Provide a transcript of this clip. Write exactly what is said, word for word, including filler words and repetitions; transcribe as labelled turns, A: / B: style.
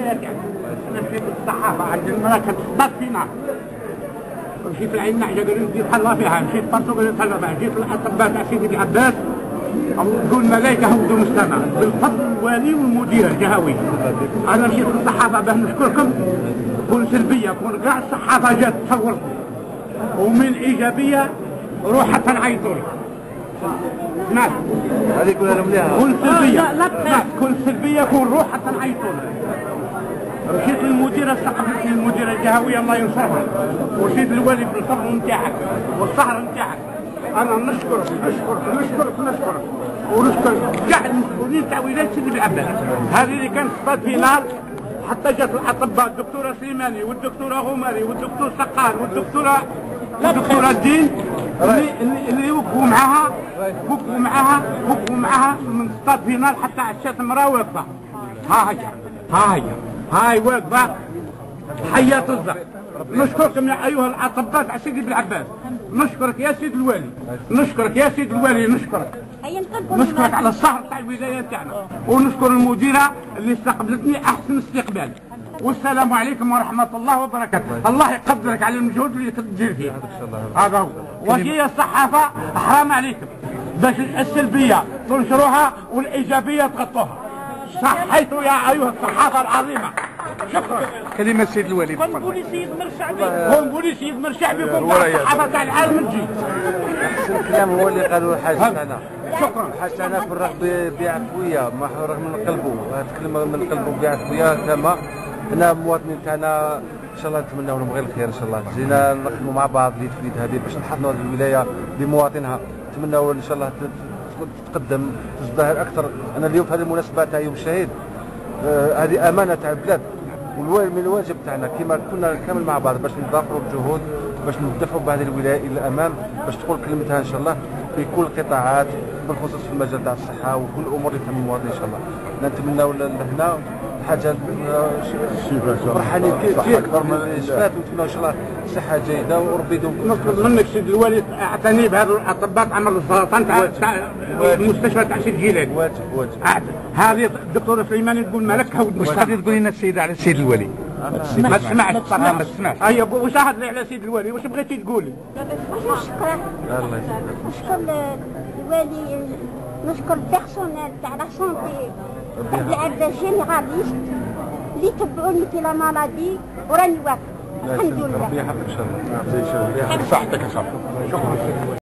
A: الولايات يعني. انا مشيت للصحافه عند المراه كانت تخبط فينا. مشيت لعين نعجه قالوا لي تهلا فيها، مشيت برضو قالوا لي تهلا فيها، جيت للاطباء تاع سيدي العباس تقول الملائكه هبطوا من السماء بالفضل الوالي والمدير الجهوي. انا مشيت للصحافه باه نشكركم، كون سلبيه كون كاع الصحافه جات تصور، ومن ايجابيه روح حتى نعيطوا لك. نعم
B: هذيك ولا مليحه.
A: كل سلبيه لا كل سلبيه كون روح حتى نعيطوا لك. مشيت للمديره استقبلتني المديره الجهويه الله ينصرها، ومشيت للوالي بالفضل نتاعك والسهر نتاعك. انا نشكرك نشكرك نشكرك نشكرك ونشكر كاع المسؤولين تاع ولايه سيدي العباس. هذه اللي كانت ستاد فينال حتى جات الاطباء الدكتوره سليماني والدكتوره غماري والدكتور سقار والدكتوره والدكتوره الدين اللي اللي, اللي وقفوا معاها وقفوا معاها وقفوا معاها من ستاد فينال حتى عشات المراه واقفه. ها هي ها هي هاي واقفه حياة الزهر. نشكركم يا ايها الاطباء تاع سيدي بالعباس، نشكرك يا سيد الوالي، نشكرك يا سيد الوالي، نشكرك نشكرك على السهر تاع الولايه تاعنا، ونشكر المديره اللي استقبلتني احسن استقبال. والسلام عليكم ورحمه الله وبركاته. الله يقدرك على المجهود اللي تدير فيه. هذا هو. وهي الصحافه حرام عليكم باش السلبيه تنشروها والايجابيه تغطوها. صحيتوا يا ايها الصحافه العظيمه. شكرا.
B: كلمه السيد الوالي.
A: ونقولي سيد مرشعبي ونقولي سيد مرشعبي كون الصحافه تاع العالم تجي.
B: احسن الكلام هو اللي قالوا الحاج تاعنا.
A: شكرا.
B: الحاج تاعنا فرغ بعفويه ما فرغ من قلبه، تكلم من قلبه بعفويه تامه. حنا المواطنين تاعنا ان شاء الله نتمنوا لهم غير الخير ان شاء الله. جينا نخدموا مع بعض اليد في اليد هذه باش نحضنوا هذه الولايه بمواطنينها. نتمنوا ان شاء الله تقدم تزدهر اكثر. انا اليوم في هذه المناسبه تاع يوم الشهيد آه هذه امانه تاع البلاد، ومن الواجب تاعنا كما كنا كامل مع بعض باش نضافروا الجهود باش ندفعوا بهذه الولايه الى الامام باش تقول كلمتها ان شاء الله في كل القطاعات بالخصوص في المجال تاع الصحه وكل الامور اللي تهم المواطن ان شاء الله. نتمنوا لهنا حاجه فرحانين كيف اكثر من الشفاء، ونتمنوا ان شاء الله صحه جيده وربي يدوم.
A: نطلب منك سيد الوالي اعتني بهذو الاطباء عمل السرطان تاع المستشفى تاع سيد جيلان.
B: واجب واجب.
A: هذه الدكتوره سليماني تقول مالك هود
B: واش غادي تقولي لنا السيده على السيد الوالي؟
A: ما تسمعش الصراحه ما تسمعش. هيا واش هاد على سيد الوالي واش بغيتي تقولي؟
C: نشكره
B: الله يسلمك.
C: نشكر الوالي، نشكر البيرسونيل تاع لا سونتي تاع العباس جينيراليست اللي تبعوني في لا مالادي وراني واقفه الحمد لله.
B: ربي يحفظك ان شاء الله.
A: صحتك ان شاء الله. شكرا.